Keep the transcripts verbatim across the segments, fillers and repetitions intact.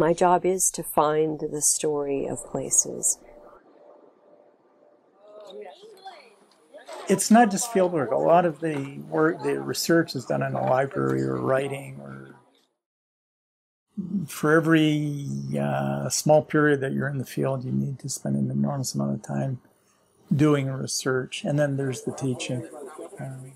My job is to find the story of places. It's not just fieldwork. A lot of the work, the research is done in a library or writing, or for every uh, small period that you're in the field, you need to spend an enormous amount of time doing research. And then there's the teaching. Um,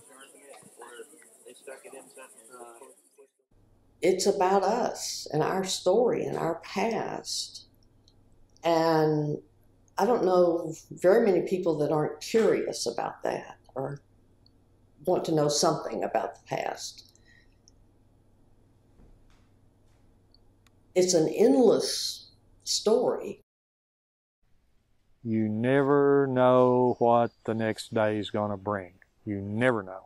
it's about us and our story and our past. And I don't know very many people that aren't curious about that or want to know something about the past. It's an endless story. You never know what the next day is going to bring. You never know.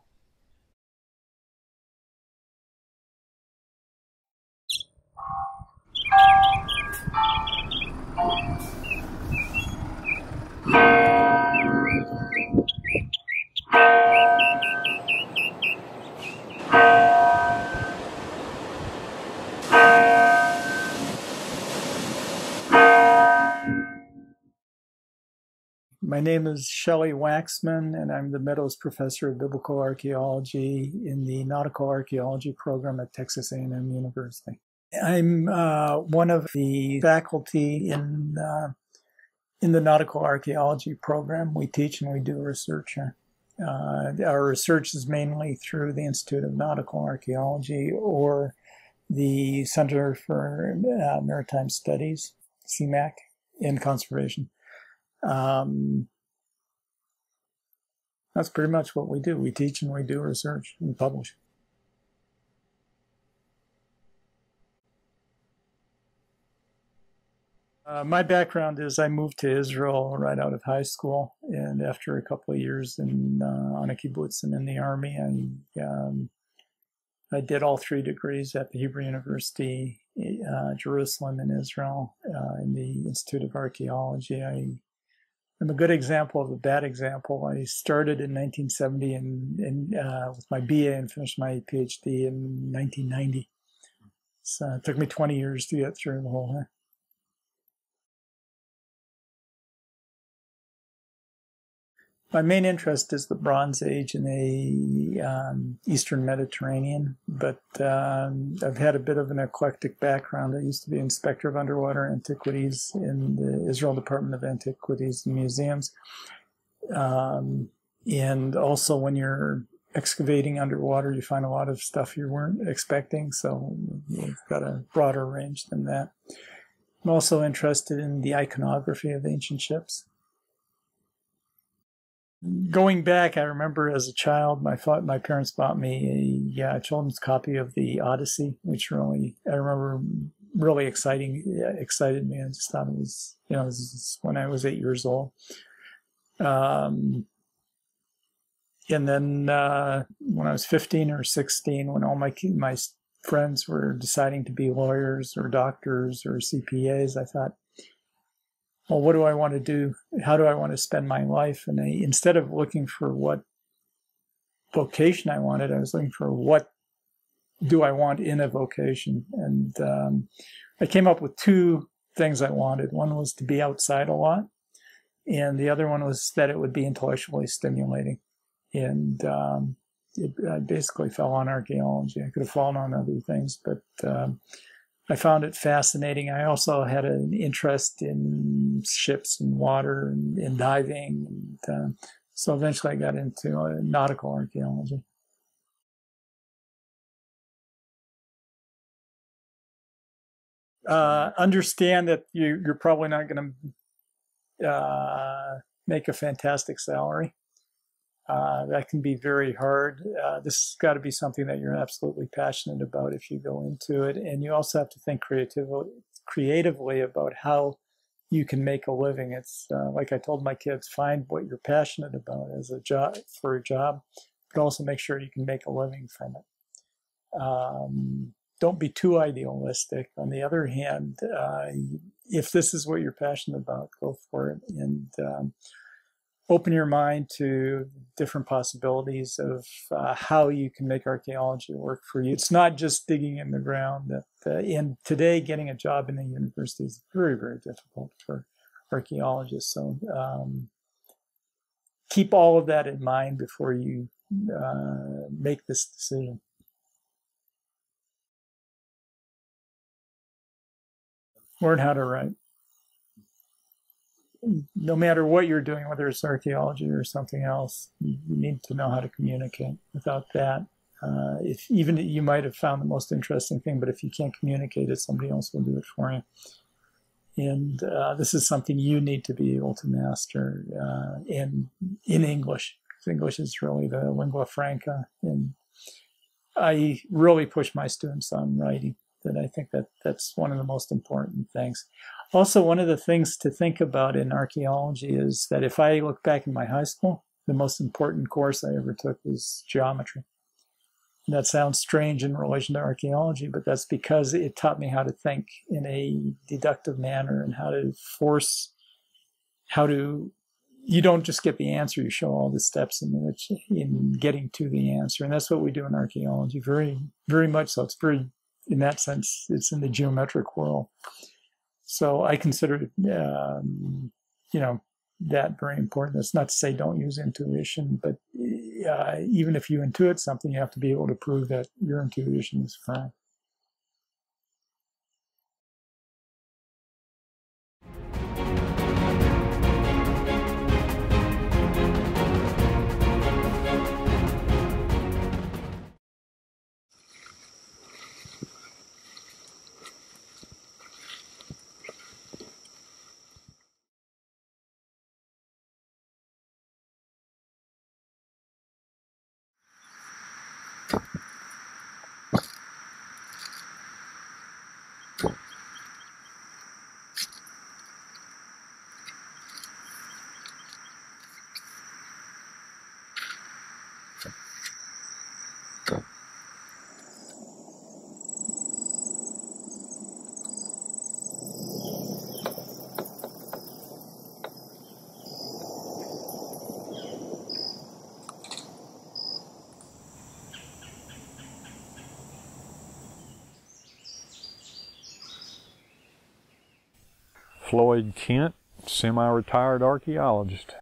My name is Shelley Waxman, and I'm the Meadows Professor of Biblical Archaeology in the Nautical Archaeology program at Texas A and M University. I'm uh, one of the faculty in uh, in the Nautical Archaeology program. We teach and we do research here. Uh, our research is mainly through the Institute of Nautical Archaeology or the Center for uh, Maritime Studies, C MAC, in conservation. Um, that's pretty much what we do. We teach and we do research and publish. Uh, my background is I moved to Israel right out of high school, and after a couple of years in uh, on a kibbutz and in the army, I um, I did all three degrees at the Hebrew University, uh, Jerusalem in Israel, uh, in the Institute of Archaeology. I I'm a good example of a bad example. I started in nineteen seventy and, and uh, with my B A and finished my PhD in nineteen ninety. So it took me twenty years to get through the whole thing. My main interest is the Bronze Age in the um, Eastern Mediterranean, but um, I've had a bit of an eclectic background. I used to be inspector of underwater antiquities in the Israel Department of Antiquities and Museums. Um, and also when you're excavating underwater, you find a lot of stuff you weren't expecting, so you've got a broader range than that. I'm also interested in the iconography of ancient ships. Going back, I remember as a child, my my parents bought me a yeah, children's copy of the Odyssey, which really I remember really exciting excited me. I just thought it was, you know, this is when I was eight years old. Um, and then uh, when I was fifteen or sixteen, when all my my friends were deciding to be lawyers or doctors or C P As, I thought, well, what do I want to do? How do I want to spend my life? And I, instead of looking for what vocation I wanted, I was looking for what do I want in a vocation. And um, I came up with two things I wanted. One was to be outside a lot, and the other one was that it would be intellectually stimulating. And um, it, I basically fell on archaeology. I could have fallen on other things, but um, I found it fascinating. I also had an interest in ships and water and, and diving. And, uh, so eventually I got into uh, nautical archaeology. Uh, understand that you, you're probably not going to uh, make a fantastic salary. Uh, that can be very hard. Uh, this has got to be something that you're absolutely passionate about if you go into it. And you also have to think creatively, creatively about how you can make a living. It's uh, like I told my kids, find what you're passionate about as a job for a job, but also make sure you can make a living from it. Um, don't be too idealistic. On the other hand, uh, if this is what you're passionate about, go for it. And um, open your mind to different possibilities of uh, how you can make archaeology work for you. It's not just digging in the ground. That uh, and today, getting a job in the university is very, very difficult for archaeologists. So um, keep all of that in mind before you uh, make this decision. Learn how to write. No matter what you're doing, whether it's archaeology or something else, you need to know how to communicate. Without that, uh, if even you might have found the most interesting thing, but if you can't communicate it, somebody else will do it for you. And uh, this is something you need to be able to master uh, in in English, because English is really the lingua franca. And I really push my students on writing. That I think that that's one of the most important things. Also, one of the things to think about in archaeology is that if I look back in my high school, the most important course I ever took was geometry. And that sounds strange in relation to archaeology, but that's because it taught me how to think in a deductive manner and how to force, how to, you don't just get the answer, you show all the steps in which in getting to the answer. And that's what we do in archaeology, very, very much so. It's very, in that sense, it's in the geometric world. So I consider, um, you know, that very important. That's not to say don't use intuition, but uh, even if you intuit something, you have to be able to prove that your intuition is correct. Floyd Kent, semi-retired archaeologist.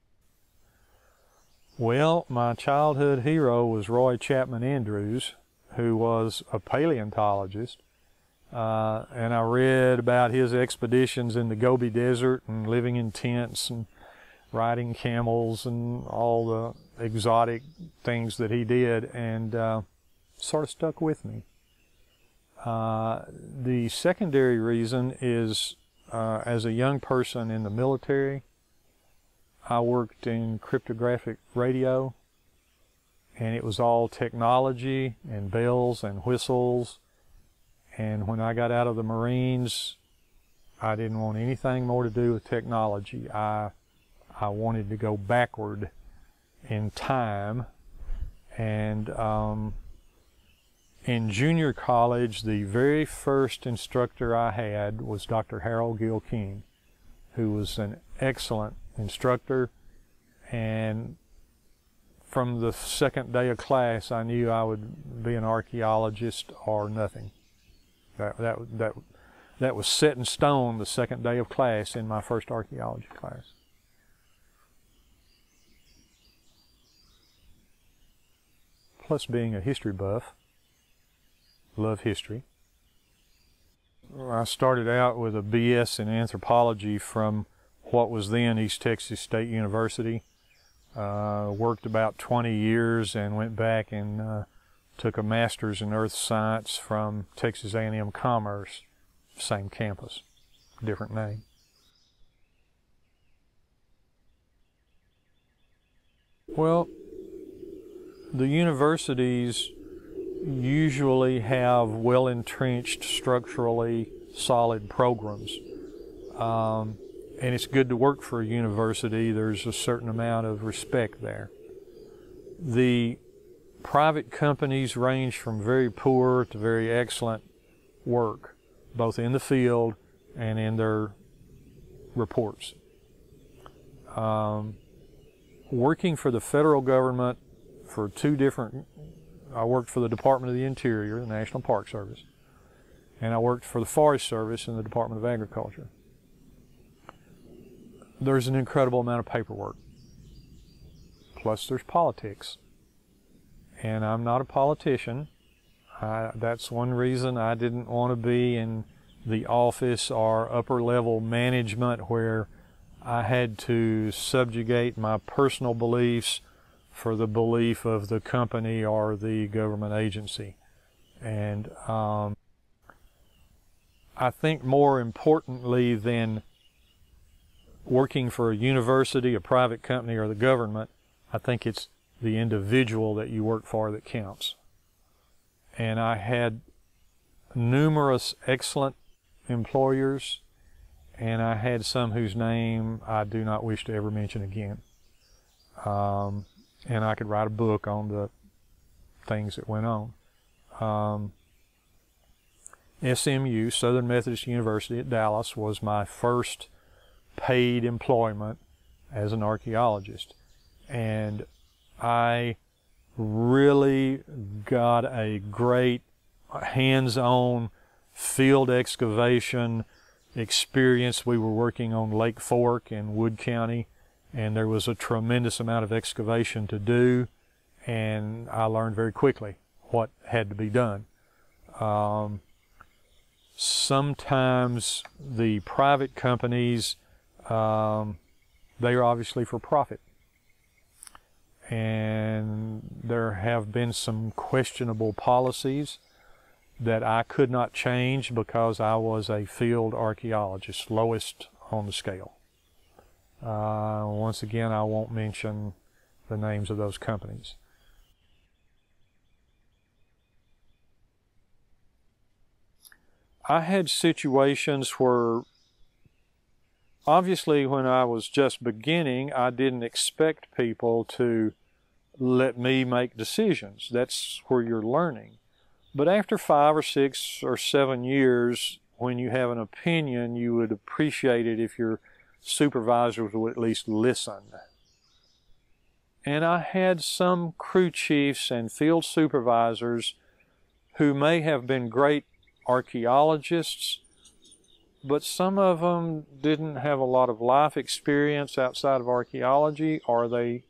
Well, my childhood hero was Roy Chapman Andrews, who was a paleontologist. Uh, and I read about his expeditions in the Gobi Desert and living in tents and riding camels and all the exotic things that he did, and uh, sort of stuck with me. Uh, the secondary reason is uh, as a young person in the military, I worked in cryptographic radio, and it was all technology and bells and whistles. And when I got out of the Marines, I didn't want anything more to do with technology. I, I wanted to go backward in time. And um, in junior college, the very first instructor I had was Doctor Harold Gill King, who was an excellent instructor. And from the second day of class, I knew I would be an archaeologist or nothing. That, that, that, that was set in stone the second day of class in my first archaeology class. Plus being a history buff, love history. I started out with a B S in anthropology from what was then East Texas State University. Uh, worked about twenty years and went back and uh, took a master's in earth science from Texas A and M Commerce, same campus, different name. Well, the universities usually have well-entrenched, structurally solid programs. Um, and it's good to work for a university. There's a certain amount of respect there. The private companies range from very poor to very excellent work, both in the field and in their reports. Um, working for the federal government for two different, I worked for the Department of the Interior, the National Park Service, and I worked for the Forest Service in the Department of Agriculture. There's an incredible amount of paperwork. Plus there's politics. And I'm not a politician. I, that's one reason I didn't want to be in the office or upper level management where I had to subjugate my personal beliefs for the belief of the company or the government agency. And um, I think more importantly than working for a university, a private company, or the government, I think it's the individual that you work for that counts. And I had numerous excellent employers, and I had some whose name I do not wish to ever mention again. Um, and I could write a book on the things that went on. Um, S M U, Southern Methodist University at Dallas, was my first paid employment as an archaeologist. And I really got a great hands-on field excavation experience. We were working on Lake Fork in Wood County, and there was a tremendous amount of excavation to do, and I learned very quickly what had to be done. Um, sometimes the private companies, um, they are obviously for profit. And there have been some questionable policies that I could not change because I was a field archaeologist, lowest on the scale. Uh, once again, I won't mention the names of those companies. I had situations where, obviously, when I was just beginning, I didn't expect people to let me make decisions. That's where you're learning. But after five or six or seven years, when you have an opinion, you would appreciate it if your supervisors would at least listen. And I had some crew chiefs and field supervisors who may have been great archaeologists, but some of them didn't have a lot of life experience outside of archaeology, or they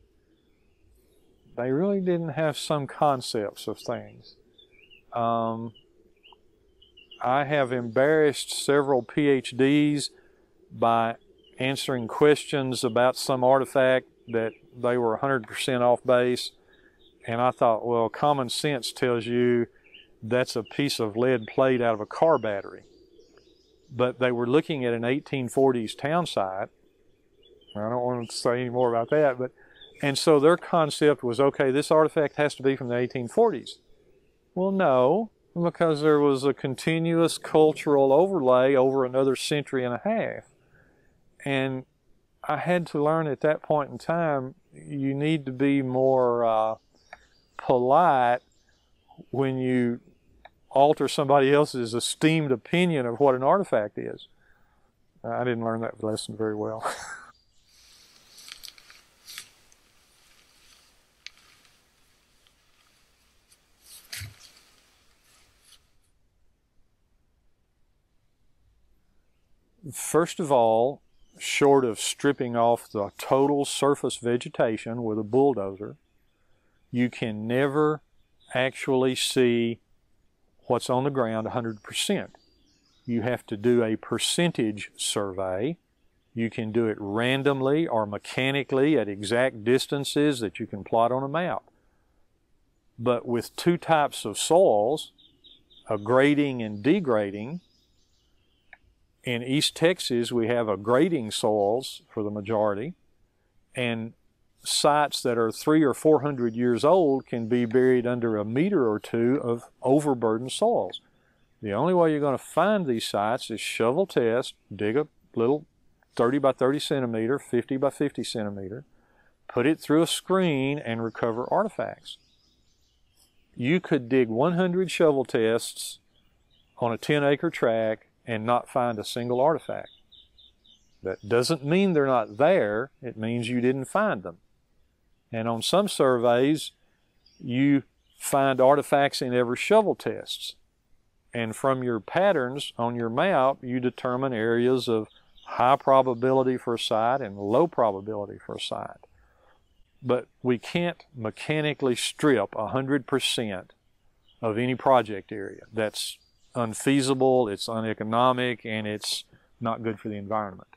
they really didn't have some concepts of things. Um, I have embarrassed several P H Ds by answering questions about some artifact that they were one hundred percent off base, and I thought, well, common sense tells you that's a piece of lead plate out of a car battery. But they were looking at an eighteen forties town site. I don't want to say any more about that, but and so their concept was, okay, this artifact has to be from the eighteen forties. Well, no, because there was a continuous cultural overlay over another century and a half. And I had to learn at that point in time, you need to be more uh, polite when you alter somebody else's esteemed opinion of what an artifact is. I didn't learn that lesson very well. First of all, short of stripping off the total surface vegetation with a bulldozer, you can never actually see what's on the ground one hundred percent. You have to do a percentage survey. You can do it randomly or mechanically at exact distances that you can plot on a map. But with two types of soils, a grading and degrading, in East Texas we have a grading soils for the majority, and sites that are three or four hundred years old can be buried under a meter or two of overburdened soils. The only way you're going to find these sites is shovel test, dig a little thirty by thirty centimeter, fifty by fifty centimeter, put it through a screen, and recover artifacts. You could dig one hundred shovel tests on a ten acre tract and not find a single artifact. That doesn't mean they're not there, it means you didn't find them. And on some surveys, you find artifacts in every shovel tests. And from your patterns on your map, you determine areas of high probability for a site and low probability for a site. But we can't mechanically strip one hundred percent of any project area. That's unfeasible, it's uneconomic, and it's not good for the environment.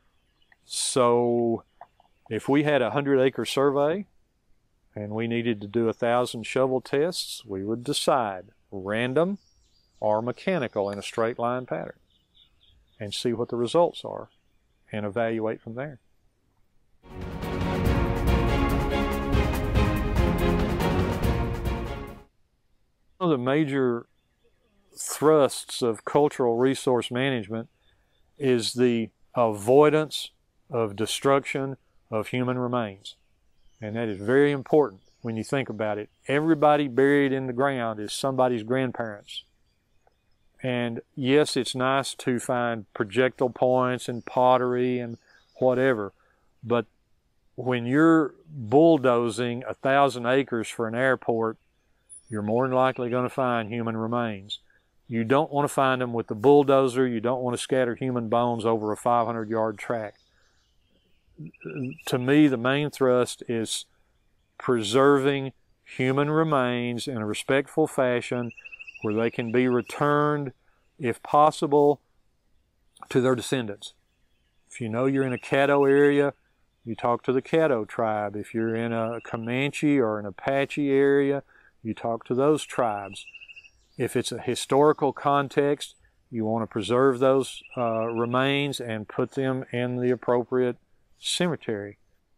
So if we had a hundred acre survey and we needed to do a thousand shovel tests, we would decide random or mechanical in a straight line pattern and see what the results are and evaluate from there. One of the major thrusts of cultural resource management is the avoidance of destruction of human remains. And that is very important when you think about it. Everybody buried in the ground is somebody's grandparents. And yes, it's nice to find projectile points and pottery and whatever, but when you're bulldozing a thousand acres for an airport, you're more than likely going to find human remains. You don't want to find them with the bulldozer. You don't want to scatter human bones over a five hundred yard tract. To me, the main thrust is preserving human remains in a respectful fashion where they can be returned, if possible, to their descendants. If you know you're in a Caddo area, you talk to the Caddo tribe. If you're in a Comanche or an Apache area, you talk to those tribes. If it's a historical context, you want to preserve those uh, remains and put them in the appropriate cemetery.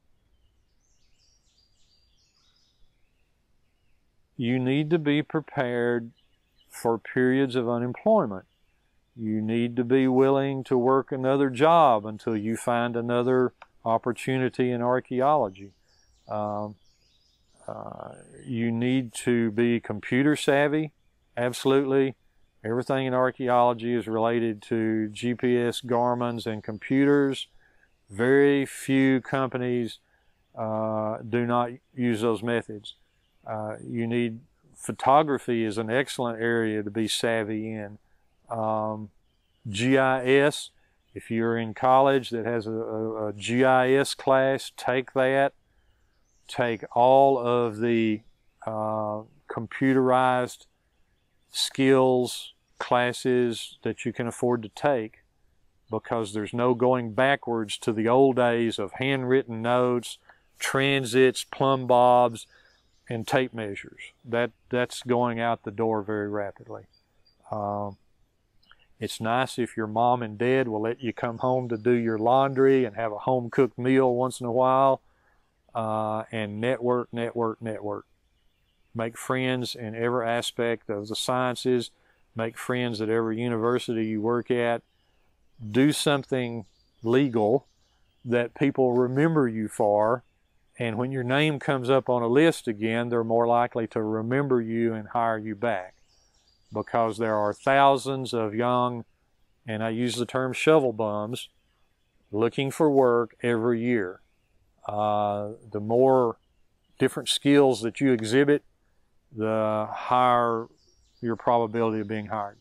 You need to be prepared for periods of unemployment. You need to be willing to work another job until you find another opportunity in archaeology. Um, uh, you need to be computer savvy. Absolutely. Everything in archaeology is related to G P S, Garmin's, and computers. Very few companies uh, do not use those methods. Uh, you need photography is an excellent area to be savvy in. Um, G I S, if you're in college that has a, a, a G I S class, take that. Take all of the uh, computerized skills classes that you can afford to take, because there's no going backwards to the old days of handwritten notes, transits, plumb bobs, and tape measures. That, that's going out the door very rapidly. Um, it's nice if your mom and dad will let you come home to do your laundry and have a home-cooked meal once in a while, uh, and network, network, network. Make friends in every aspect of the sciences. Make friends at every university you work at. Do something legal that people remember you for, and when your name comes up on a list again, they're more likely to remember you and hire you back, because there are thousands of young, and I use the term shovel bums, looking for work every year. Uh, the more different skills that you exhibit, the higher your probability of being hired.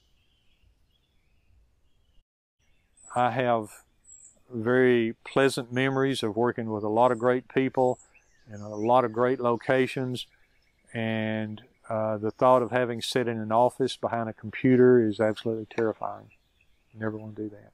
I have very pleasant memories of working with a lot of great people in a lot of great locations, and uh, the thought of having sit in an office behind a computer is absolutely terrifying. You never want to do that.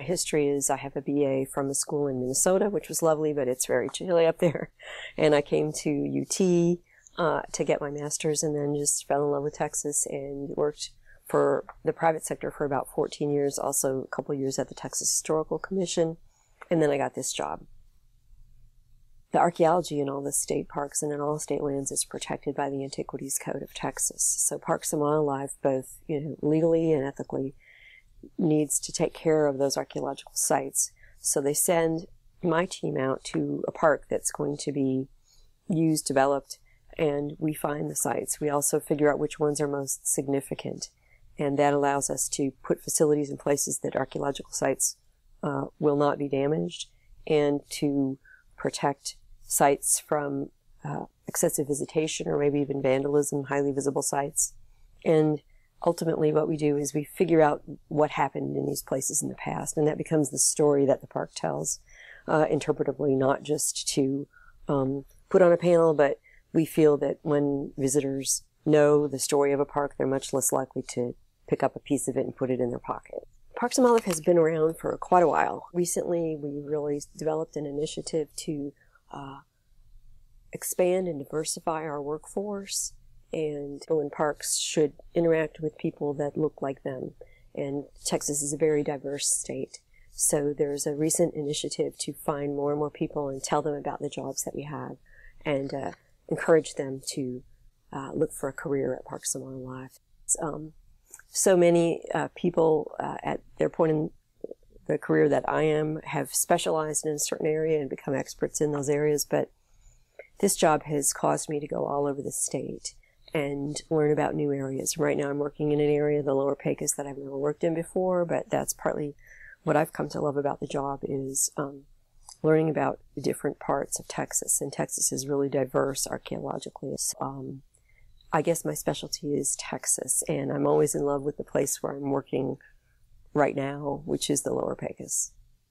history is I have a B A from a school in Minnesota, which was lovely, but it's very chilly up there. And I came to U T uh, to get my master's, and then just fell in love with Texas and worked for the private sector for about fourteen years, also a couple years at the Texas Historical Commission, and then I got this job. The archaeology in all the state parks and in all state lands is protected by the Antiquities Code of Texas. So Parks and Wildlife, both you know, legally and ethically, needs to take care of those archaeological sites. So they send my team out to a park that's going to be used, developed, and we find the sites. We also figure out which ones are most significant, and that allows us to put facilities in places that archaeological sites uh, will not be damaged, and to protect sites from uh, excessive visitation or maybe even vandalism, highly visible sites. And ultimately what we do is we figure out what happened in these places in the past, and that becomes the story that the park tells, uh, interpretively, not just to um, put on a panel, but we feel that when visitors know the story of a park, they're much less likely to pick up a piece of it and put it in their pocket. Parks and Wildlife has been around for quite a while. Recently, we really developed an initiative to uh, expand and diversify our workforce, and people in parks should interact with people that look like them. And Texas is a very diverse state. So there's a recent initiative to find more and more people and tell them about the jobs that we have, and uh, encourage them to uh, look for a career at Parks and Wildlife. Um, so many uh, people uh, at their point in the career that I am have specialized in a certain area and become experts in those areas, but this job has caused me to go all over the state and learn about new areas. Right now I'm working in an area, the Lower Pecos, that I've never worked in before, but that's partly what I've come to love about the job, is um, learning about different parts of Texas. And Texas is really diverse archaeologically. Um, I guess my specialty is Texas, and I'm always in love with the place where I'm working right now, which is the Lower Pecos.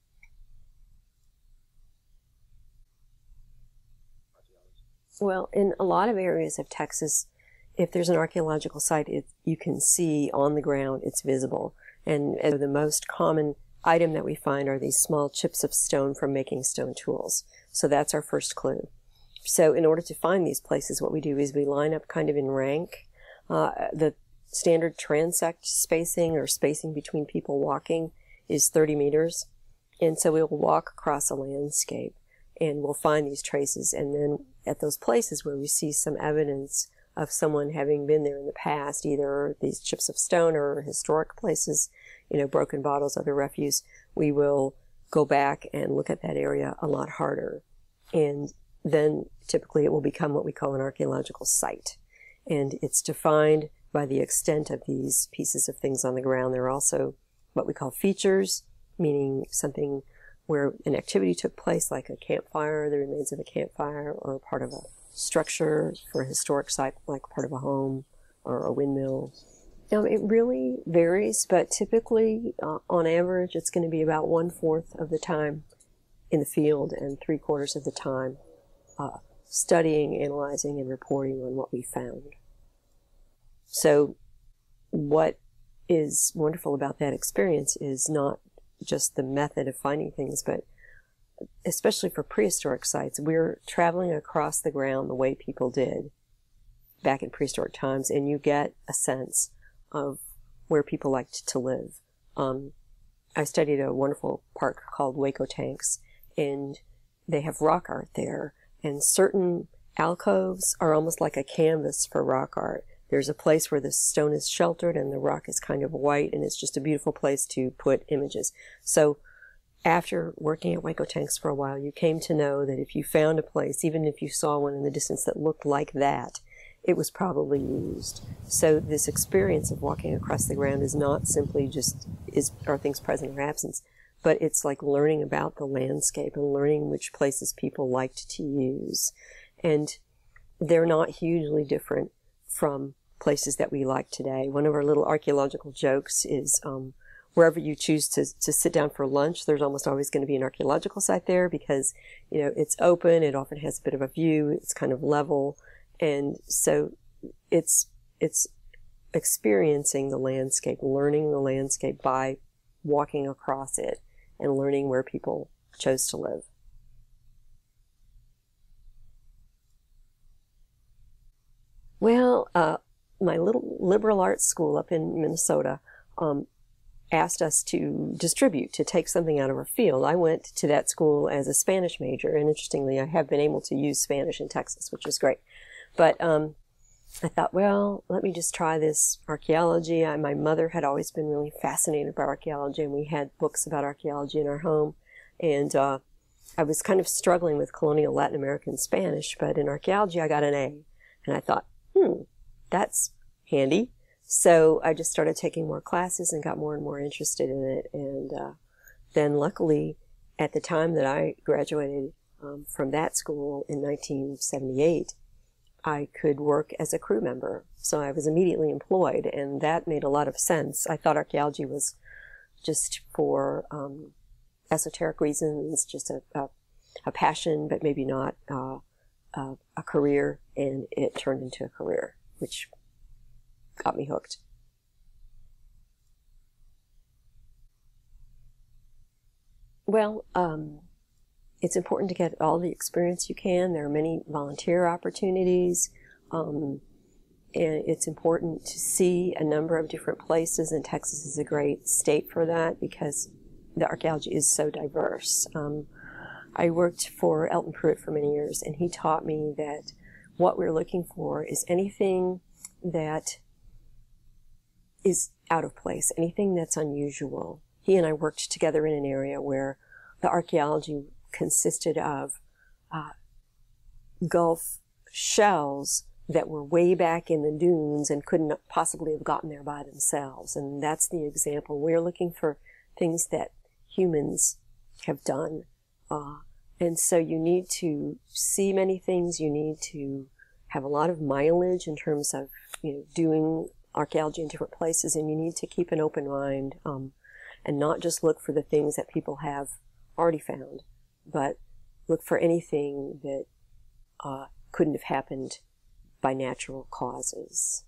Well, in a lot of areas of Texas, if there's an archaeological site, it, you can see on the ground, it's visible. And, and the most common item that we find are these small chips of stone from making stone tools. So that's our first clue. So in order to find these places, what we do is we line up kind of in rank. Uh, the standard transect spacing, or spacing between people walking, is thirty meters. And so we'll walk across a landscape and we'll find these traces. And then at those places where we see some evidence of someone having been there in the past, either these chips of stone or historic places, you know, broken bottles, other refuse, we will go back and look at that area a lot harder. And then typically it will become what we call an archaeological site. And it's defined by the extent of these pieces of things on the ground. There are also what we call features, meaning something where an activity took place, like a campfire, the remains of a campfire, or part of a structure for a historic site, like part of a home or a windmill. Now, it really varies, but typically, uh, on average, it's going to be about one-fourth of the time in the field and three-quarters of the time uh, studying, analyzing, and reporting on what we found. So what is wonderful about that experience is not just the method of finding things, but especially for prehistoric sites, we're traveling across the ground the way people did back in prehistoric times, and you get a sense of where people liked to live. Um, I studied a wonderful park called Waco Tanks, and they have rock art there, and certain alcoves are almost like a canvas for rock art. There's a place where the stone is sheltered and the rock is kind of white, and it's just a beautiful place to put images. So after working at Waco Tanks for a while, you came to know that if you found a place, even if you saw one in the distance that looked like that, it was probably used. So this experience of walking across the ground is not simply just, is are things present or absent, but it's like learning about the landscape and learning which places people liked to use. And they're not hugely different from places that we like today. One of our little archaeological jokes is um, wherever you choose to, to sit down for lunch, there's almost always going to be an archaeological site there, because, you know, it's open, it often has a bit of a view, it's kind of level, and so it's it's experiencing the landscape, learning the landscape by walking across it, and learning where people chose to live. Well, uh, my little liberal arts school up in Minnesota um, asked us to distribute, to take something out of our field. I went to that school as a Spanish major, and interestingly, I have been able to use Spanish in Texas, which is great. But um, I thought, well, let me just try this archaeology. I, my mother had always been really fascinated by archaeology, and we had books about archaeology in our home. And uh, I was kind of struggling with colonial Latin American Spanish, but in archaeology I got an A. And I thought, hmm, that's handy. So I just started taking more classes and got more and more interested in it. And uh, then luckily, at the time that I graduated um, from that school in nineteen seventy-eight, I could work as a crew member. So I was immediately employed, and that made a lot of sense. I thought archaeology was just for um, esoteric reasons, just a, a, a passion, but maybe not uh, a, a career, and it turned into a career, which got me hooked. Well, um, it's important to get all the experience you can. There are many volunteer opportunities. Um, and it's important to see a number of different places, and Texas is a great state for that because the archaeology is so diverse. Um, I worked for Elton Pruitt for many years, and he taught me that what we're looking for is anything that is out of place, anything that's unusual. He and I worked together in an area where the archaeology consisted of uh, Gulf shells that were way back in the dunes and couldn't possibly have gotten there by themselves. And that's the example. We're looking for things that humans have done. Uh, and so you need to see many things. You need to have a lot of mileage in terms of, you know, doing archaeology in different places, and you need to keep an open mind um, and not just look for the things that people have already found, but look for anything that uh, couldn't have happened by natural causes.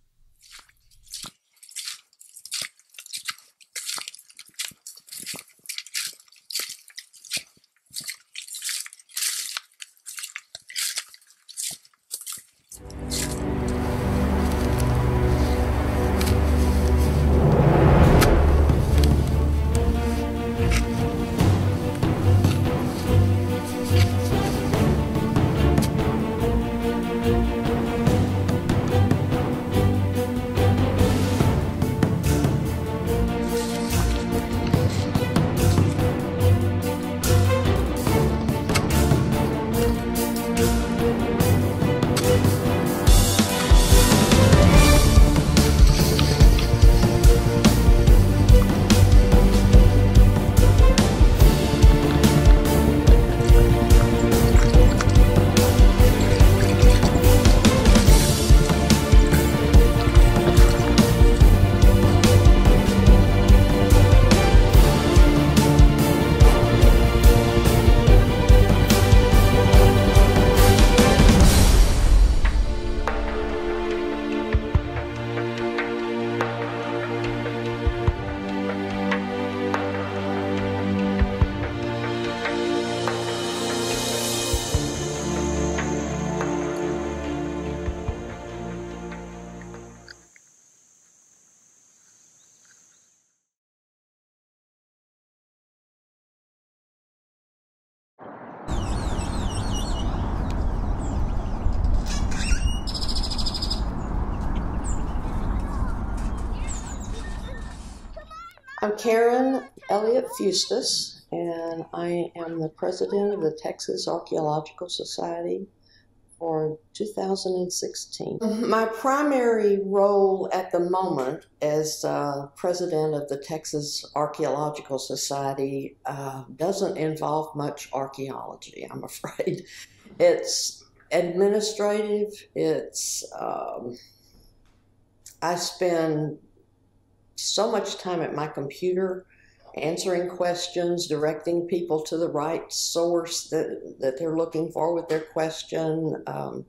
I'm Karen Elliott Fustus, and I am the president of the Texas Archaeological Society for two thousand sixteen. My primary role at the moment as uh, president of the Texas Archaeological Society uh, doesn't involve much archaeology, I'm afraid. It's administrative, it's, um, I spend so much time at my computer answering questions, directing people to the right source that, that they're looking for with their question, um,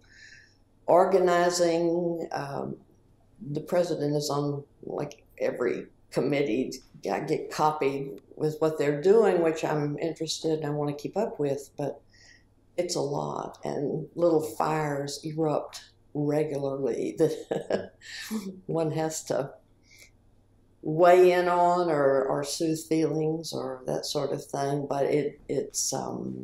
organizing. Um, the president is on like every committee I get copied with what they're doing, which I'm interested and I want to keep up with, but it's a lot, and little fires erupt regularly that one has to weigh in on or, or soothe feelings or that sort of thing. But it it's um,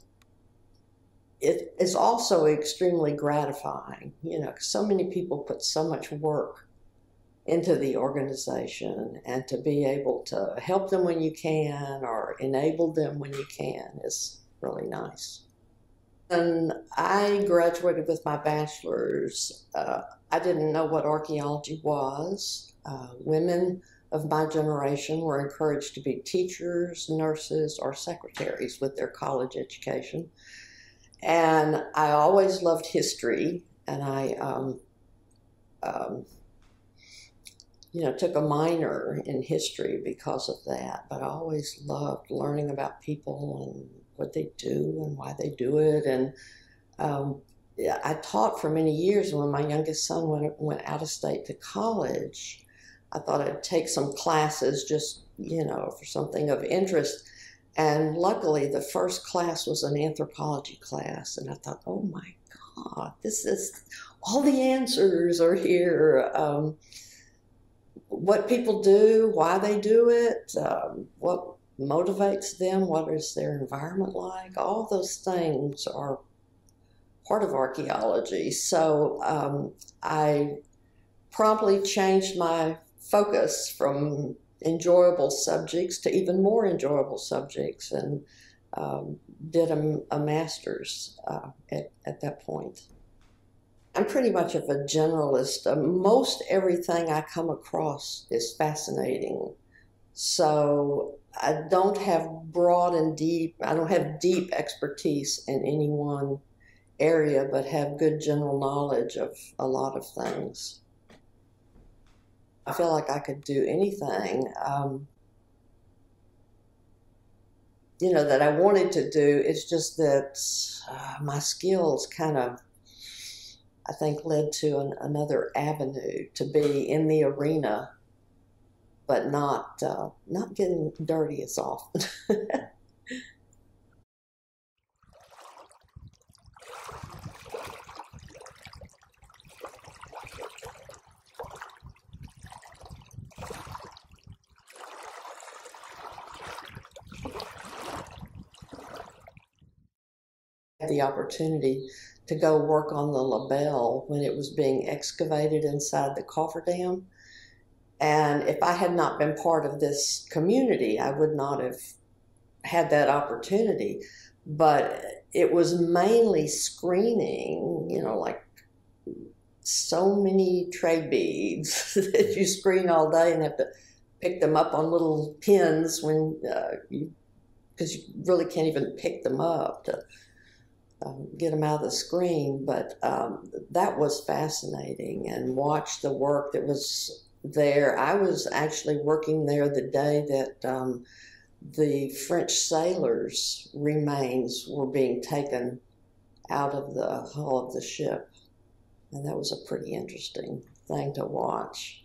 it is also extremely gratifying, you know, 'cause so many people put so much work into the organization, and to be able to help them when you can or enable them when you can is really nice. And I graduated with my bachelor's. Uh, I didn't know what archaeology was. Uh, women of my generation were encouraged to be teachers, nurses, or secretaries with their college education. And I always loved history, and I um, um, you know, took a minor in history because of that, but I always loved learning about people and what they do and why they do it. And um, yeah, I taught for many years. When my youngest son went, went out of state to college, I thought I'd take some classes just, you know, for something of interest. And luckily, the first class was an anthropology class. And I thought, oh my God, this is, all the answers are here. Um, what people do, why they do it, um, what motivates them, what is their environment like, all those things are part of archaeology. So um, I promptly changed my focus from enjoyable subjects to even more enjoyable subjects, and um, did a, a master's uh, at, at that point. I'm pretty much of a generalist. Uh, most everything I come across is fascinating. So I don't have broad and deep, I don't have deep expertise in any one area, but have good general knowledge of a lot of things. I feel like I could do anything, um, you know, that I wanted to do. It's just that uh, my skills kind of, I think, led to an, another avenue to be in the arena, but not uh, not getting dirty as often. The opportunity to go work on the LaBelle when it was being excavated inside the cofferdam. And if I had not been part of this community, I would not have had that opportunity. But it was mainly screening, you know, like so many trade beads that you screen all day and have to pick them up on little pins when uh, you, because you really can't even pick them up to Um, get them out of the screen. But um, that was fascinating, and watch the work that was there. I was actually working there the day that um, the French sailors' remains were being taken out of the hull of the ship, and that was a pretty interesting thing to watch.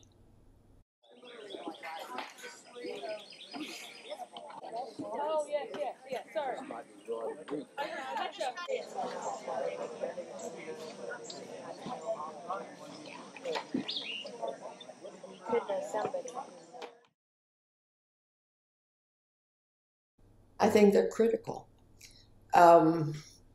Oh, yes, yes, yes, sorry. I think they're critical. Um,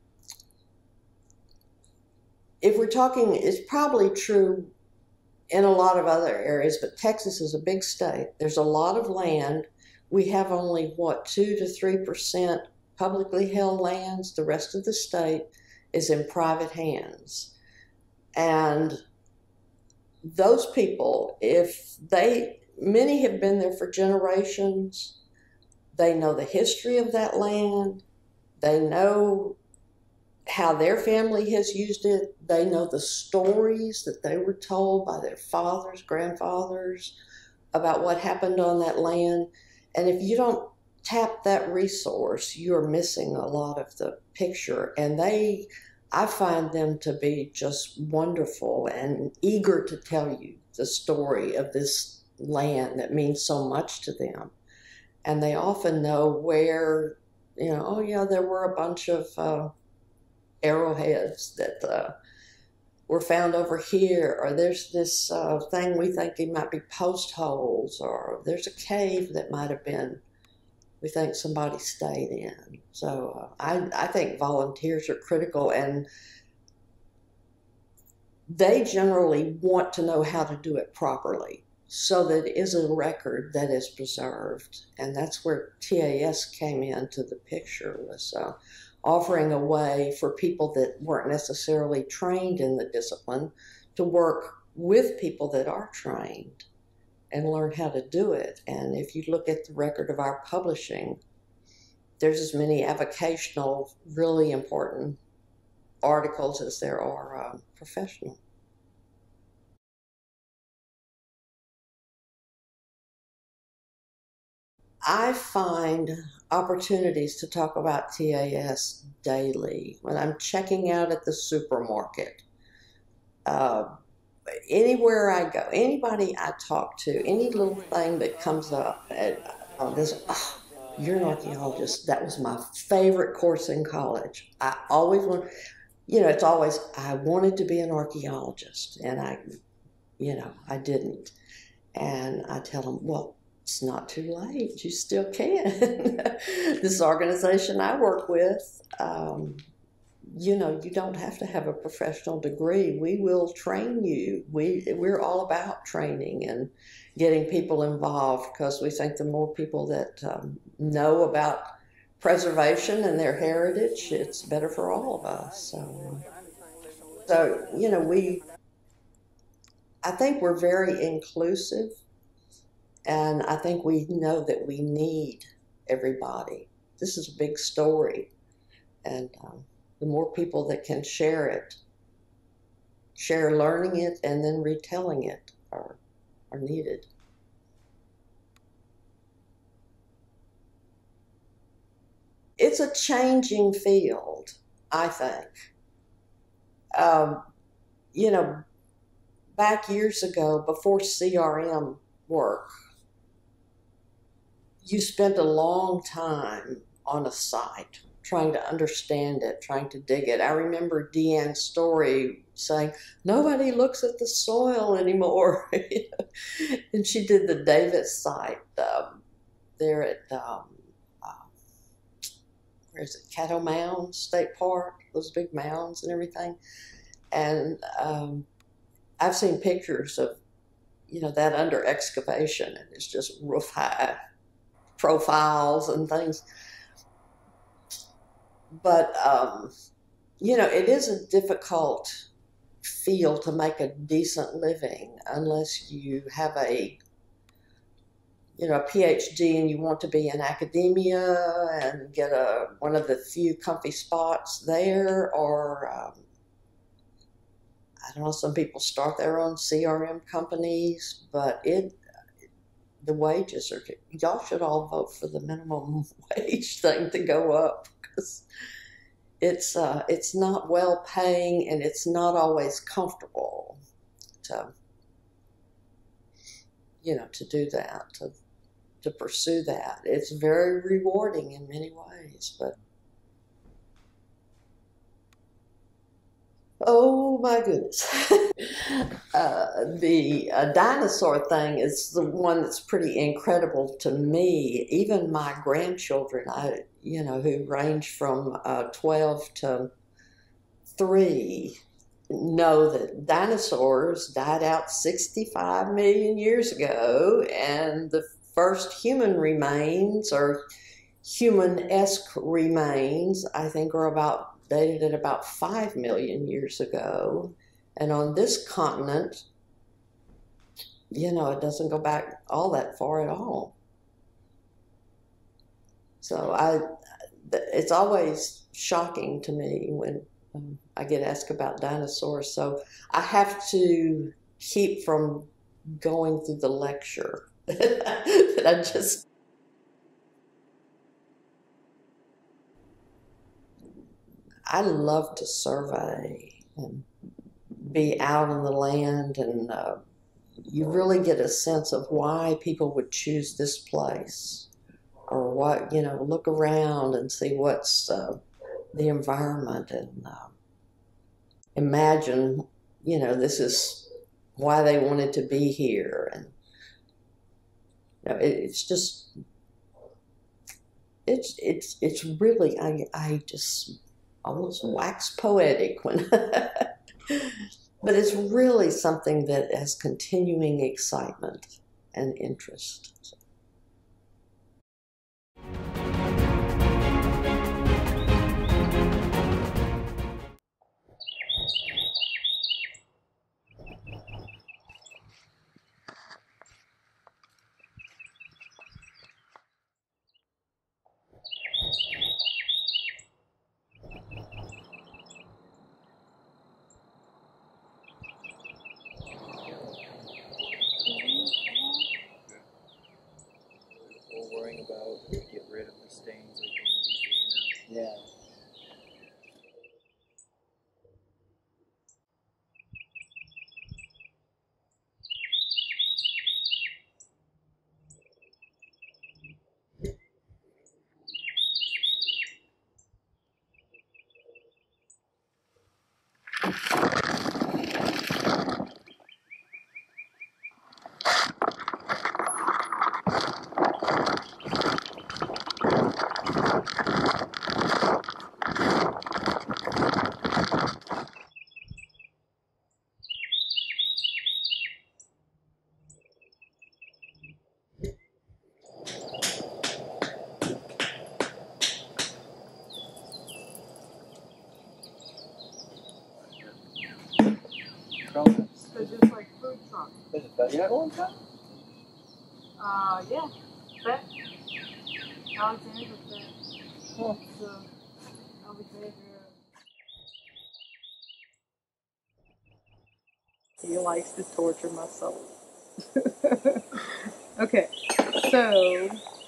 if we're talking, it's probably true in a lot of other areas, but Texas is a big state. There's a lot of land. We have only, what, two to three percent publicly held lands. The rest of the state is in private hands. And those people, if they, many have been there for generations, they know the history of that land, they know how their family has used it, they know the stories that they were told by their fathers, grandfathers about what happened on that land. And if you don't tap that resource, you're missing a lot of the picture. And they, I find them to be just wonderful and eager to tell you the story of this land that means so much to them. And they often know where, you know, oh yeah, there were a bunch of uh, arrowheads that uh, were found over here, or there's this uh, thing we think it might be post holes, or there's a cave that might have been, we think somebody stayed in. So uh, I, I think volunteers are critical, and they generally want to know how to do it properly so that it is a record that is preserved. And that's where T A S came into the picture, was uh, offering a way for people that weren't necessarily trained in the discipline to work with people that are trained and learn how to do it. And if you look at the record of our publishing, there's as many avocational, really important articles as there are um, professional. I find opportunities to talk about T A S daily when I'm checking out at the supermarket. Uh, anywhere I go, anybody I talk to, any little thing that comes up, and, oh, this, oh, you're an archaeologist. That was my favorite course in college. I always want, you know, it's always, I wanted to be an archaeologist, and I, you know, I didn't. And I tell them, well, it's not too late. You still can. This organization I work with, um, you know, you don't have to have a professional degree. We will train you. We, we're all about training and getting people involved, because we think the more people that um, know about preservation and their heritage, it's better for all of us. So, so you know, we, I think we're very inclusive. And I think we know that we need everybody. This is a big story. And um, the more people that can share it, share learning it and then retelling it are, are needed. It's a changing field, I think. Um, you know, back years ago, before C R M work, you spent a long time on a site trying to understand it, trying to dig it. I remember Deanne's story saying, nobody looks at the soil anymore. And she did the Davis site um, there at, um, uh, where is it, Caddo Mound State Park, those big mounds and everything. And um, I've seen pictures of, you know, that under excavation, and it's just roof high profiles and things. But, um, you know, it is a difficult field to make a decent living unless you have a, you know, a P H D and you want to be in academia and get a one of the few comfy spots there, or, um, I don't know, some people start their own C R M companies, but it, the wages are, y'all should all vote for the minimum wage thing to go up, because it's, uh, it's not well paying and it's not always comfortable to, you know, to do that, to, to pursue that. It's very rewarding in many ways, but oh my goodness. uh, the uh, dinosaur thing is the one that's pretty incredible to me. Even my grandchildren, I, you know, who range from uh, twelve to three, know that dinosaurs died out sixty-five million years ago, and the first human remains, or human-esque remains, I think are about dated at about five million years ago. And on this continent, you know, it doesn't go back all that far at all. So I, it's always shocking to me when um, I get asked about dinosaurs. So I have to keep from going through the lecture. that I just I love to survey and be out on the land and uh, you really get a sense of why people would choose this place, or what, you know, look around and see what's uh, the environment, and uh, imagine, you know, this is why they wanted to be here. And you know, it, it's just, it's it's it's really, I I just almost wax poetic when, but it's really something that has continuing excitement and interest. Worrying about get rid of the stains like on D V, you know? Yeah. So just like food truck. Is it that one? Uh, yeah. Bet. Alexander Bet. Huh. So, Alexander. He likes to torture my soul. Okay, so.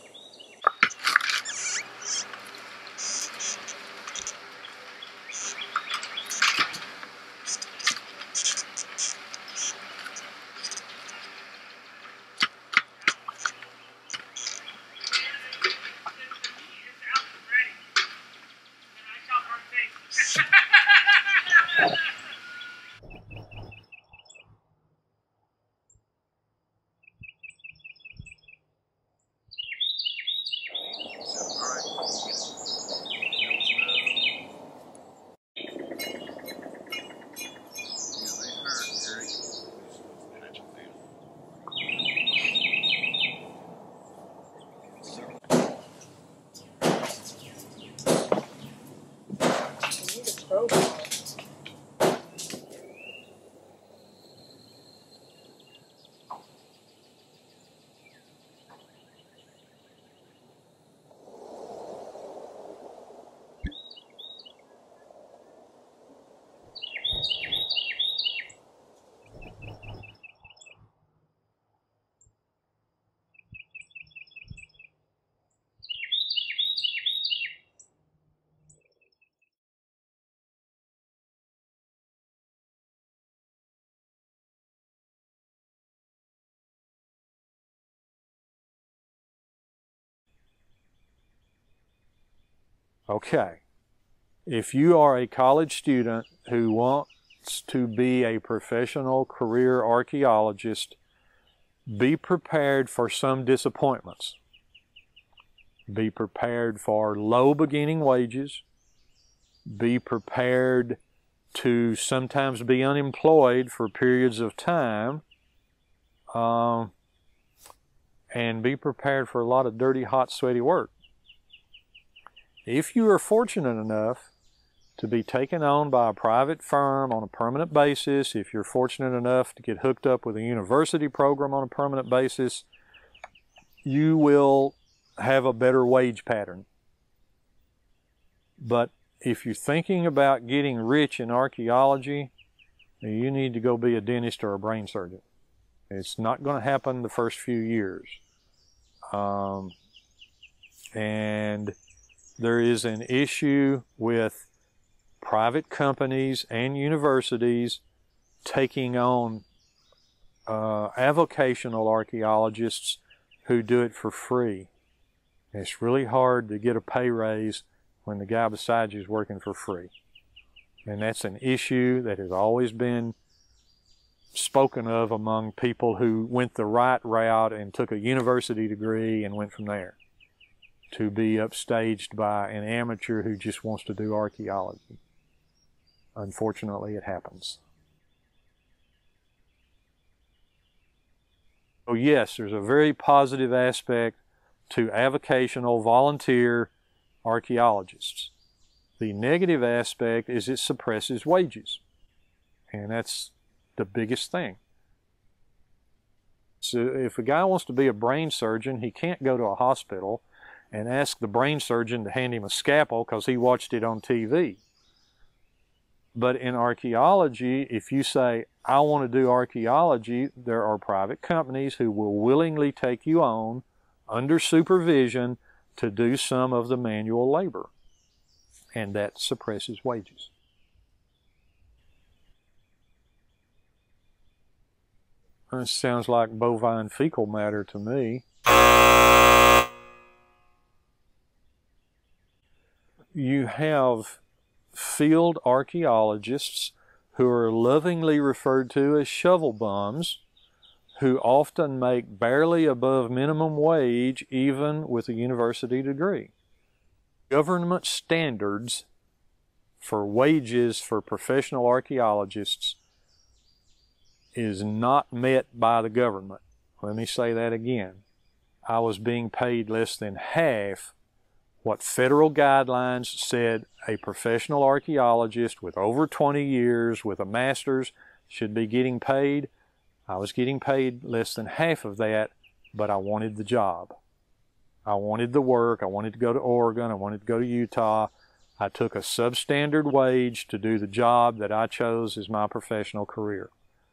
Okay, if you are a college student who wants to be a professional career archaeologist, be prepared for some disappointments. Be prepared for low beginning wages. Be prepared to sometimes be unemployed for periods of time. Um, and be prepared for a lot of dirty, hot, sweaty work. If you are fortunate enough to be taken on by a private firm on a permanent basis, if you're fortunate enough to get hooked up with a university program on a permanent basis, you will have a better wage pattern. But if you're thinking about getting rich in archaeology, you need to go be a dentist or a brain surgeon. It's not going to happen the first few years. Um, and there is an issue with private companies and universities taking on uh, avocational archaeologists who do it for free. It's really hard to get a pay raise when the guy beside you is working for free. And that's an issue that has always been spoken of among people who went the right route and took a university degree and went from there, to be upstaged by an amateur who just wants to do archaeology. Unfortunately, it happens. So yes, there's a very positive aspect to avocational volunteer archaeologists. The negative aspect is it suppresses wages, and that's the biggest thing. So if a guy wants to be a brain surgeon, he can't go to a hospital and ask the brain surgeon to hand him a scalpel because he watched it on T V. But in archaeology, if you say, I want to do archaeology, there are private companies who will willingly take you on under supervision to do some of the manual labor. And that suppresses wages. This sounds like bovine fecal matter to me. You have field archaeologists who are lovingly referred to as shovel bums, who often make barely above minimum wage even with a university degree. Government standards for wages for professional archaeologists is not met by the government. Let me say that again. I was being paid less than half what federal guidelines said a professional archaeologist with over twenty years with a master's should be getting paid. I was getting paid less than half of that, but I wanted the job. I wanted the work. I wanted to go to Oregon. I wanted to go to Utah. I took a substandard wage to do the job that I chose as my professional career.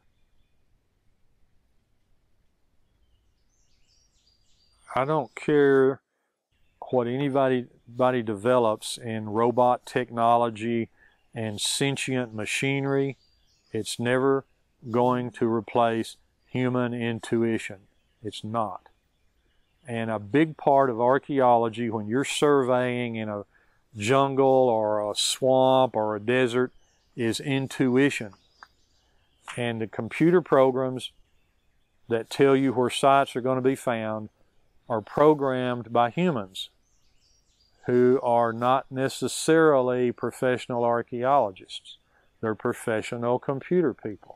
I don't care what anybody, anybody develops in robot technology and sentient machinery. It's never going to replace human intuition. It's not. And a big part of archaeology, when you're surveying in a jungle or a swamp or a desert, is intuition. And the computer programs that tell you where sites are going to be found are programmed by humans who are not necessarily professional archaeologists. They're professional computer people.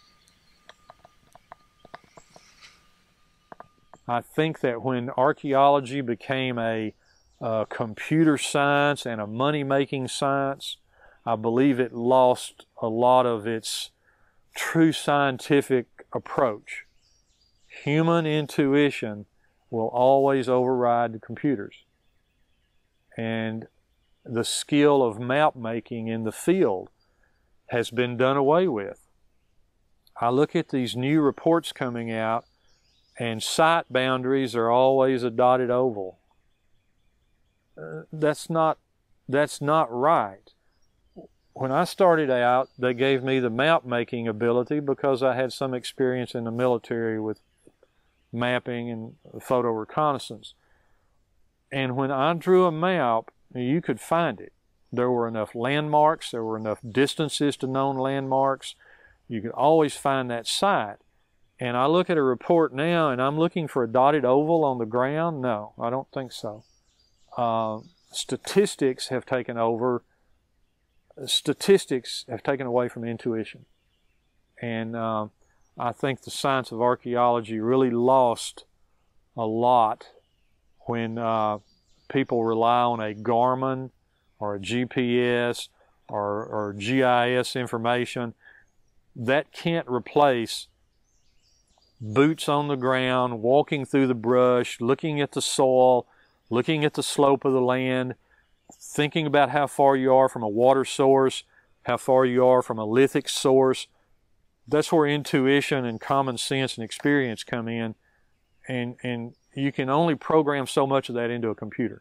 I think that when archaeology became a, a computer science and a money-making science, I believe it lost a lot of its true scientific approach. Human intuition will always override the computers. And the skill of map making in the field has been done away with. I look at these new reports coming out, and site boundaries are always a dotted oval. Uh, that's not, that's not right. When I started out, they gave me the map making ability because I had some experience in the military with mapping and photo reconnaissance. And when I drew a map, you could find it. There were enough landmarks, there were enough distances to known landmarks. You could always find that site. And I look at a report now and I'm looking for a dotted oval on the ground. No, I don't think so. Uh, statistics have taken over. Statistics have taken away from intuition. And uh, I think the science of archaeology really lost a lot when uh, people rely on a Garmin or a G P S or, or G I S information. That can't replace boots on the ground, walking through the brush, looking at the soil, looking at the slope of the land, thinking about how far you are from a water source, how far you are from a lithic source. That's where intuition and common sense and experience come in. And, and you can only program so much of that into a computer.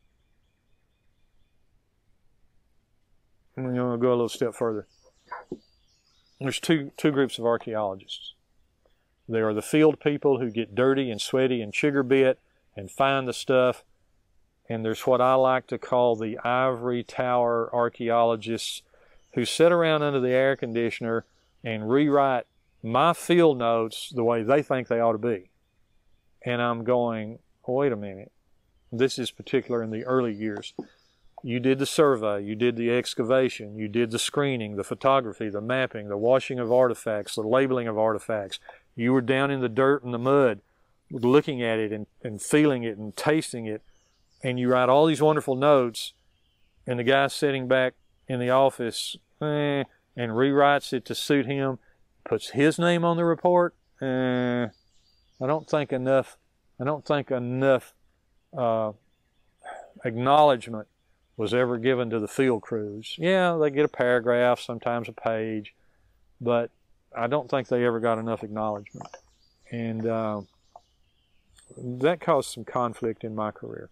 I'm going to go a little step further. There's two, two groups of archaeologists. There are the field people who get dirty and sweaty and sugar bit and find the stuff. And there's what I like to call the ivory tower archaeologists who sit around under the air conditioner and rewrite my field notes the way they think they ought to be. And I'm going, wait a minute. This is particular in the early years. You did the survey, you did the excavation, you did the screening, the photography, the mapping, the washing of artifacts, the labeling of artifacts. You were down in the dirt and the mud looking at it and, and feeling it and tasting it. And you write all these wonderful notes, and the guy sitting back in the office eh, and rewrites it to suit him, puts his name on the report. Eh, I don't think enough. I don't think enough uh, acknowledgement was ever given to the field crews. Yeah, they get a paragraph, sometimes a page, but I don't think they ever got enough acknowledgement, and uh, that caused some conflict in my career.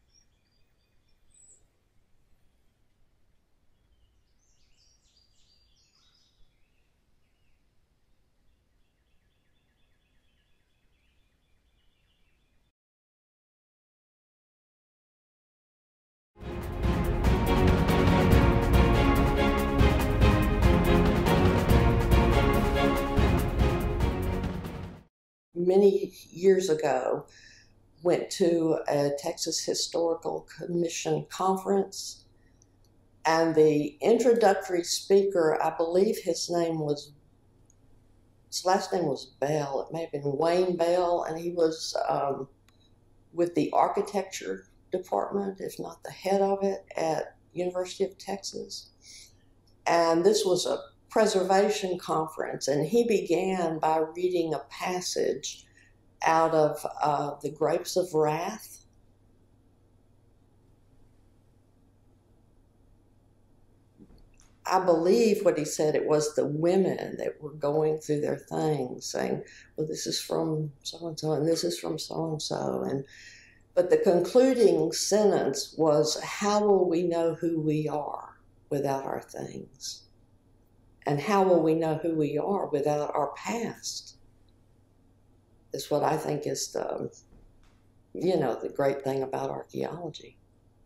Many years ago, went to a Texas Historical Commission conference, and the introductory speaker, I believe his name was, his last name was Bell, it may have been Wayne Bell, and he was um, with the architecture department, if not the head of it, at University of Texas. And this was a preservation conference, and he began by reading a passage out of uh, the Grapes of Wrath. I believe what he said, it was the women that were going through their things, saying, well, this is from so-and-so, and this is from so-and-so. And but the concluding sentence was, how will we know who we are without our things? And how will we know who we are without our past? Is what I think is the, you know, the great thing about archaeology.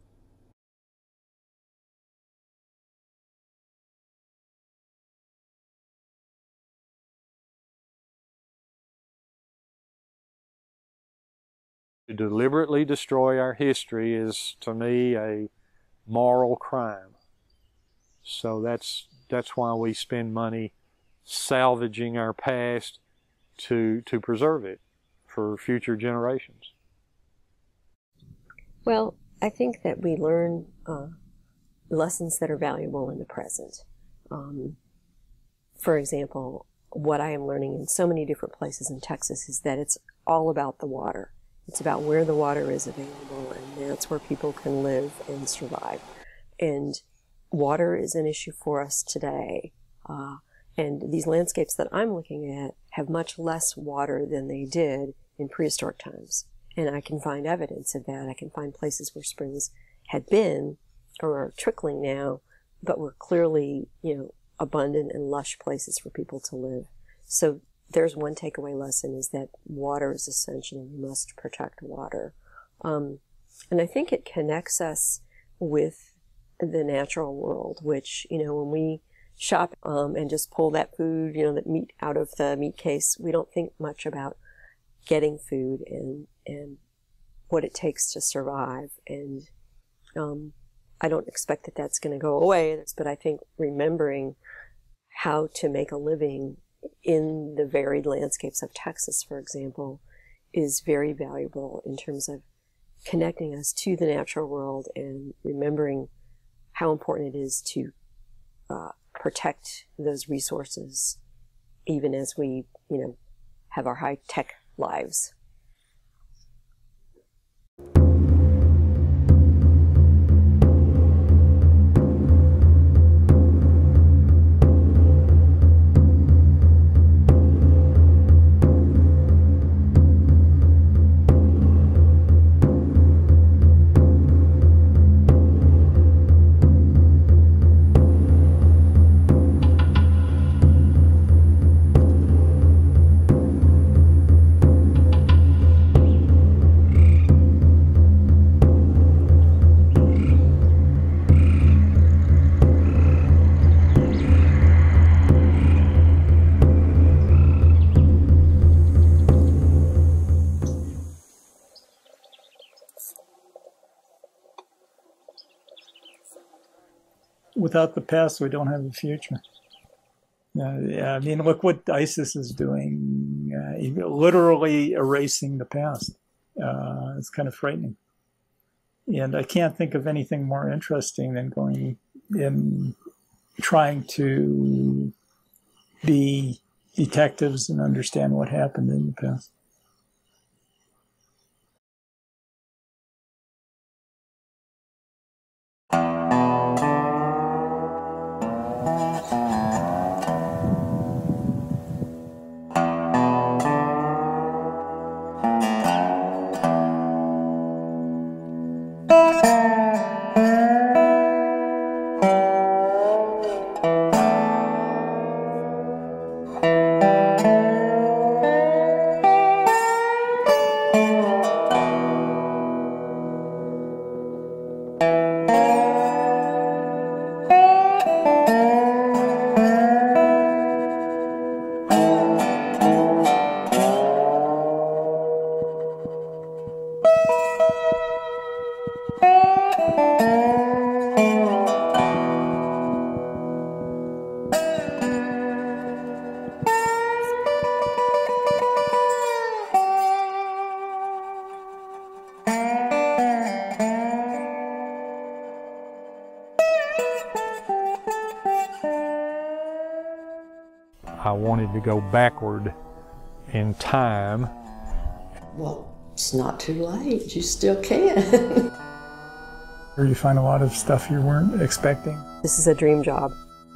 To deliberately destroy our history is, to me, a moral crime. So that's that's why we spend money salvaging our past to to preserve it for future generations. Well, I think that we learn uh, lessons that are valuable in the present. Um, for example, what I am learning in so many different places in Texas is that it's all about the water. It's about where the water is available, and that's where people can live and survive. And water is an issue for us today. Uh, and these landscapes that I'm looking at have much less water than they did in prehistoric times. And I can find evidence of that. I can find places where springs had been or are trickling now, but were clearly, you know, abundant and lush places for people to live. So there's one takeaway lesson, is that water is essential and we must protect water. Um, and I think it connects us with the natural world, which, you know, when we shop um, and just pull that food, you know, that meat out of the meat case, we don't think much about getting food and, and what it takes to survive. And um, I don't expect that that's going to go away, but I think remembering how to make a living in the varied landscapes of Texas, for example, is very valuable in terms of connecting us to the natural world and remembering how important it is to uh, protect those resources, even as we, you know, have our high-tech lives. without the past, we don't have a future. Uh, yeah, I mean, look what ISIS is doing, uh, literally erasing the past. Uh, it's kind of frightening. And I can't think of anything more interesting than going in trying to be detectives and understand what happened in the past. I wanted to go backward in time. Well, it's not too late. You still can. Or you find a lot of stuff you weren't expecting. This is a dream job.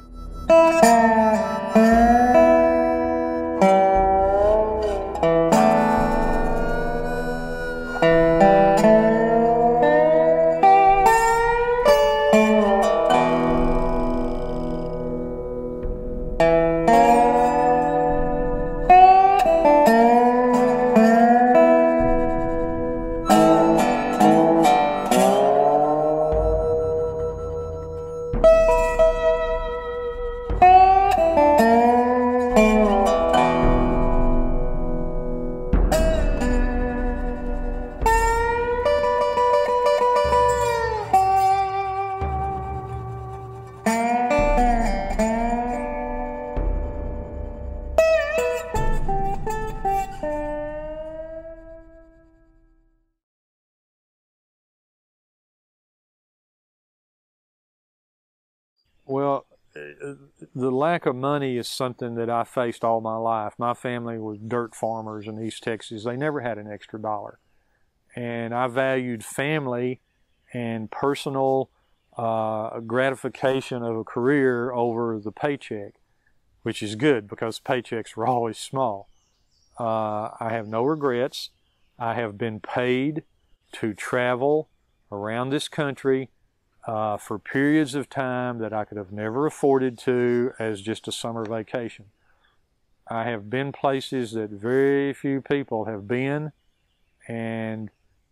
Well, the lack of money is something that I faced all my life. My family was dirt farmers in East Texas. They never had an extra dollar. And I valued family and personal uh, gratification of a career over the paycheck, which is good because paychecks were always small. Uh, I have no regrets. I have been paid to travel around this country Uh, for periods of time that I could have never afforded to as just a summer vacation. I have been places that very few people have been, and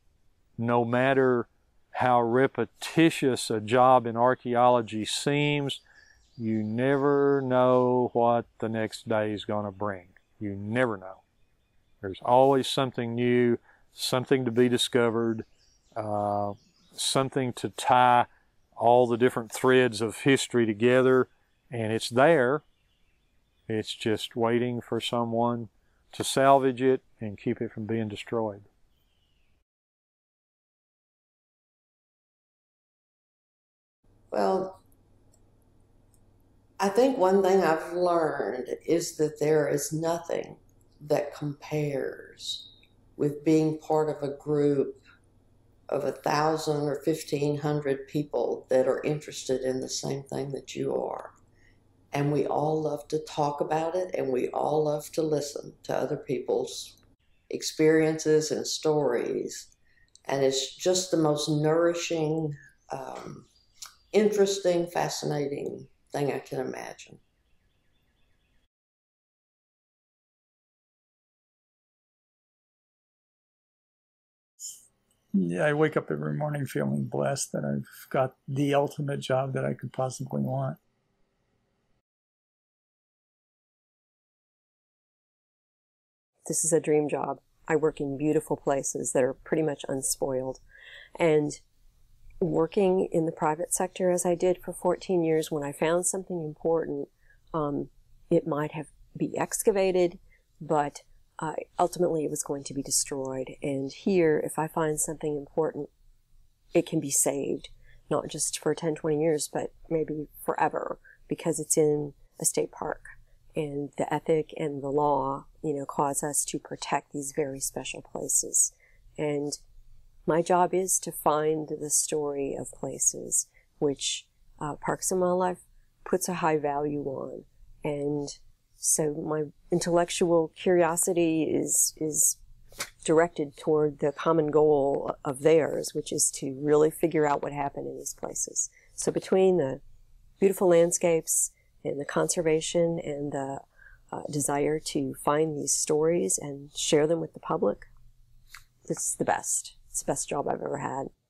no matter how repetitious a job in archaeology seems, you never know what the next day is going to bring. You never know. There's always something new, something to be discovered, uh, something to tie all the different threads of history together, and it's there. It's just waiting for someone to salvage it and keep it from being destroyed. Well, I think one thing I've learned is that there is nothing that compares with being part of a group of a thousand or fifteen hundred people that are interested in the same thing that you are. And we all love to talk about it, and we all love to listen to other people's experiences and stories. And it's just the most nourishing, um, interesting, fascinating thing I can imagine. Yeah, I wake up every morning feeling blessed that I've got the ultimate job that I could possibly want. This is a dream job. I work in beautiful places that are pretty much unspoiled. And working in the private sector as I did for fourteen years, when I found something important, um, it might have be excavated, but uh, ultimately it was going to be destroyed. And here, if I find something important, it can be saved, not just for ten, twenty years, but maybe forever, because it's in a state park. And the ethic and the law, you know, cause us to protect these very special places. And my job is to find the story of places, which uh, Parks and Wildlife puts a high value on. And so my intellectual curiosity is is directed toward the common goal of theirs, which is to really figure out what happened in these places. So between the beautiful landscapes and the conservation and the uh, desire to find these stories and share them with the public, it's the best. It's the best job I've ever had.